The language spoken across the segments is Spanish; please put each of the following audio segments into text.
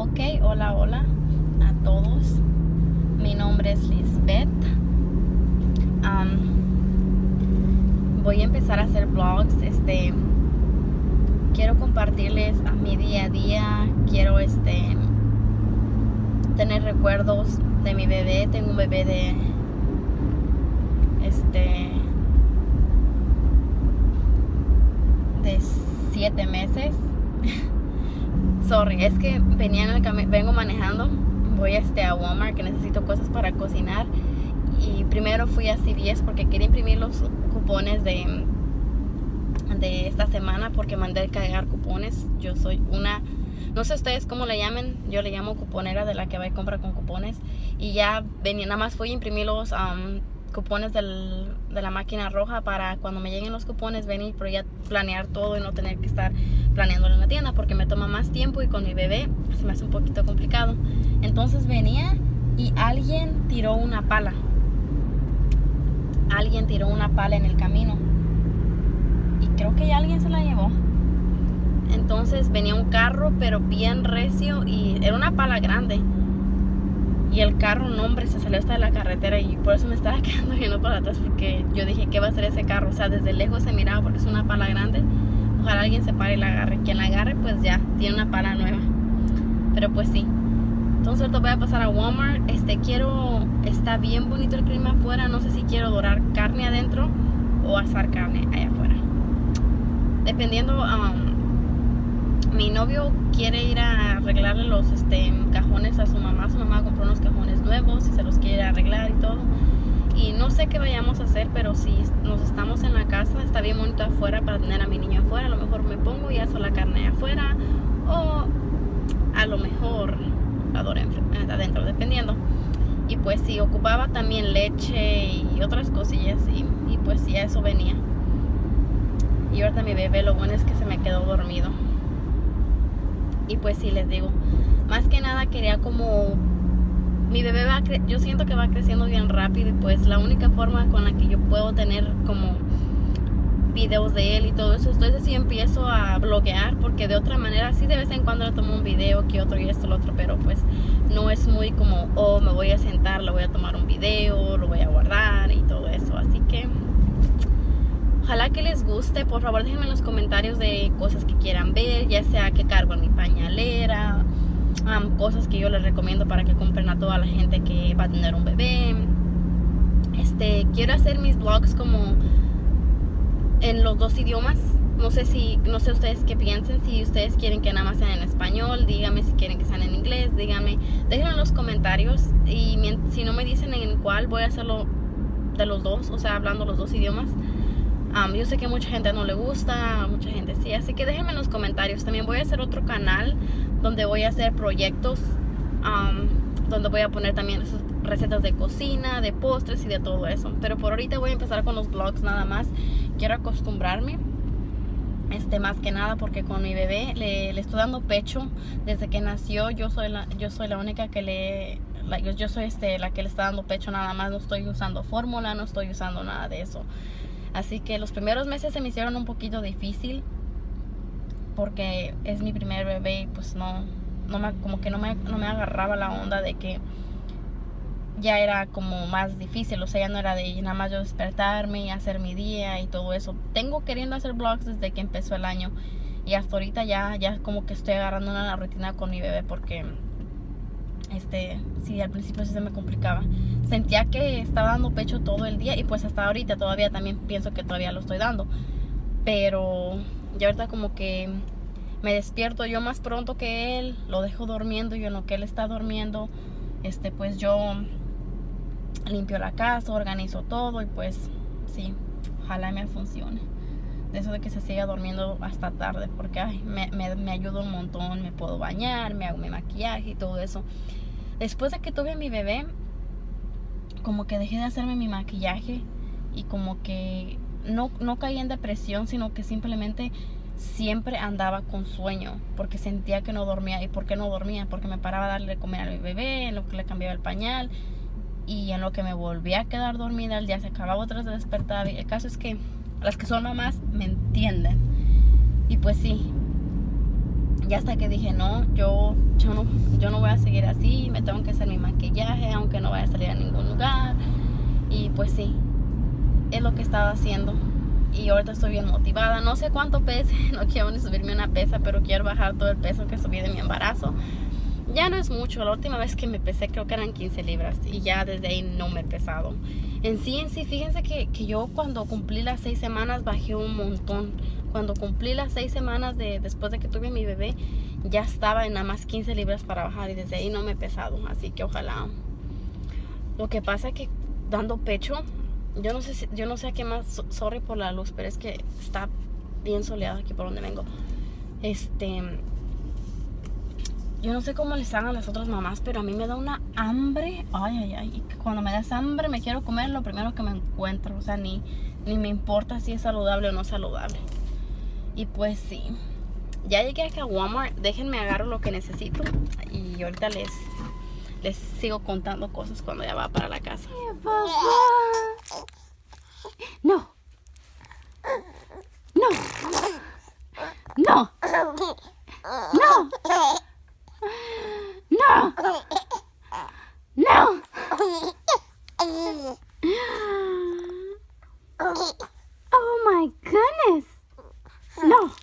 Ok, hola, hola a todos. Mi nombre es Lisbeth. Voy a empezar a hacer vlogs. Quiero compartirles a mi día a día. Quiero tener recuerdos de mi bebé. Tengo un bebé de 7 meses. Sorry, es que venía en el vengo manejando. Voy a Walmart, que necesito cosas para cocinar. Y primero fui a CVS porque quería imprimir los cupones de esta semana, porque mandé cargar cupones. Yo soy una, no sé ustedes cómo le llamen, yo le llamo cuponera, de la que va y compra con cupones. Y ya venía, nada más fui a imprimir los cupones de la máquina roja para cuando me lleguen los cupones venir, pero ya planear todo y no tener que estar planeándolo en la tienda, porque me toma más tiempo y con mi bebé se me hace un poquito complicado. Entonces venía y alguien tiró una pala. Alguien tiró una pala en el camino y creo que ya alguien se la llevó. Entonces venía un carro pero bien recio y era una pala grande. Y el carro, no hombre, se salió hasta de la carretera, y por eso me estaba quedando viendo para atrás, porque yo dije, ¿qué va a hacer ese carro? O sea, desde lejos se miraba porque es una pala grande. Ojalá alguien se pare y la agarre. Quien la agarre, pues ya, tiene una pala nueva. Pero pues sí. Entonces ahorita voy a pasar a Walmart. Está bien bonito el clima afuera. No sé si quiero dorar carne adentro o asar carne allá afuera. Dependiendo, mi novio quiere ir a arreglarle los cajones a su mamá. Su mamá compró unos cajones nuevos y se los quiere arreglar y todo. Y no sé qué vayamos a hacer, pero si nos estamos en la casa, está bien bonito afuera para tener a mi niño afuera. A lo mejor me pongo y aso la carne afuera, o a lo mejor la adoro adentro, dependiendo. Y pues si ocupaba también leche y otras cosillas, y pues sí, a eso venía. Y ahorita mi bebé, lo bueno es que se me quedó dormido. Y pues sí, les digo, más que nada quería como... Mi bebé yo siento que va creciendo bien rápido, y pues la única forma con la que yo puedo tener como videos de él y todo eso, entonces sí empiezo a bloguear, porque de otra manera sí de vez en cuando le tomo un video que otro y esto, lo otro, pero pues no es muy como, oh, me voy a sentar, le voy a tomar un video, lo voy a guardar y todo eso. Así que ojalá que les guste. Por favor, déjenme en los comentarios de cosas que quieran ver, ya sea que cargo en mi pañalera, cosas que yo les recomiendo para que compren a toda la gente que va a tener un bebé. Quiero hacer mis vlogs como en los dos idiomas. No sé ustedes qué piensen. Si ustedes quieren que nada más sean en español, díganme. Si quieren que sean en inglés, díganme. Déjenlo en los comentarios. Y si no me dicen en cuál, voy a hacerlo de los dos, o sea, hablando los dos idiomas. Yo sé que mucha gente no le gusta, mucha gente sí, así que déjenme en los comentarios. También voy a hacer otro canal donde voy a hacer proyectos, donde voy a poner también esas recetas de cocina, de postres y de todo eso. Pero por ahorita voy a empezar con los vlogs nada más. Quiero acostumbrarme, más que nada, porque con mi bebé le estoy dando pecho desde que nació. Yo soy la única que yo soy la que le está dando pecho nada más. No estoy usando fórmula, no estoy usando nada de eso. Así que los primeros meses se me hicieron un poquito difícil, porque es mi primer bebé y pues como que no me agarraba la onda de que ya era como más difícil. O sea, ya no era de nada más yo despertarme y hacer mi día y todo eso. Tengo queriendo hacer vlogs desde que empezó el año, y hasta ahorita ya como que estoy agarrando una rutina con mi bebé, porque sí, al principio sí se me complicaba. Sentía que estaba dando pecho todo el día, y pues hasta ahorita todavía también pienso que todavía lo estoy dando, pero ya ahorita como que me despierto yo más pronto que él, lo dejo durmiendo, y en lo que él está durmiendo, pues yo limpio la casa, organizo todo, y pues sí, ojalá me funcione. De eso de que se siga durmiendo hasta tarde, porque ay, me ayuda un montón. Me puedo bañar, me hago mi maquillaje y todo eso. Después de que tuve a mi bebé, como que dejé de hacerme mi maquillaje, y como que no caí en depresión, sino que simplemente siempre andaba con sueño, porque sentía que no dormía. ¿Y por qué no dormía? Porque me paraba a darle de comer a mi bebé, en lo que le cambiaba el pañal, y en lo que me volvía a quedar dormida, el día se acababa, otra vez despertaba. Y el caso es que las que son mamás me entienden. Y pues sí, Y hasta que dije, no, yo no voy a seguir así, me tengo que hacer mi maquillaje, aunque no vaya a salir a ningún lugar. Y pues sí, es lo que estaba haciendo. Y ahorita estoy bien motivada. No sé cuánto pese, no quiero ni subirme una pesa, pero quiero bajar todo el peso que subí de mi embarazo. Ya no es mucho, la última vez que me pesé creo que eran 15 libras y ya desde ahí no me he pesado. En sí, fíjense que yo cuando cumplí las 6 semanas bajé un montón. Cuando cumplí las 6 semanas después de que tuve mi bebé, ya estaba en nada más 15 libras para bajar y desde ahí no me he pesado. Así que ojalá. Lo que pasa es que dando pecho, yo no sé a qué más, sorry por la luz, pero es que está bien soleado aquí por donde vengo. Yo no sé cómo les hagan las otras mamás, pero a mí me da una hambre. Ay. Y cuando me das hambre me quiero comer lo primero que me encuentro. O sea, ni me importa si es saludable o no saludable. Y pues sí. Ya llegué acá a Walmart. Déjenme agarrar lo que necesito. Y ahorita les sigo contando cosas cuando ya va para la casa. No. No. No. No. No. No. Oh my goodness. No.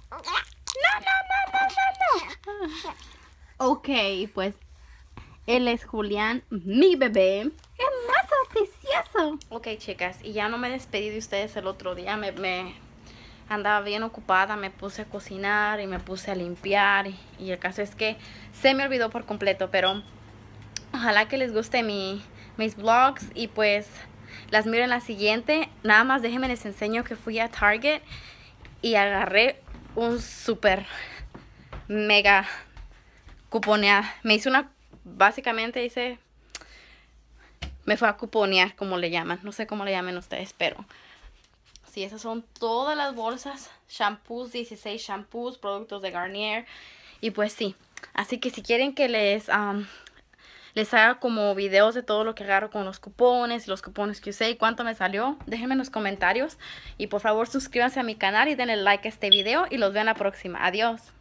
No. Ok, pues él es Julián, mi bebé. Es más oficioso. Ok, chicas, y ya no me despedí de ustedes el otro día. Me andaba bien ocupada, me puse a cocinar y me puse a limpiar. Y el caso es que se me olvidó por completo, pero ojalá que les guste mis vlogs y pues las miro en la siguiente. Nada más déjenme les enseño que fui a Target y agarré un super mega cuponear. Me hice básicamente me fue a cuponear, como le llaman. No sé cómo le llaman ustedes, pero sí, esas son todas las bolsas. Shampoos, 16 shampoos, productos de Garnier. Y pues sí, así que si quieren que les haga como videos de todo lo que agarro con los cupones que usé y cuánto me salió, déjenme en los comentarios. Y por favor suscríbanse a mi canal y denle like a este video y los veo en la próxima. Adiós.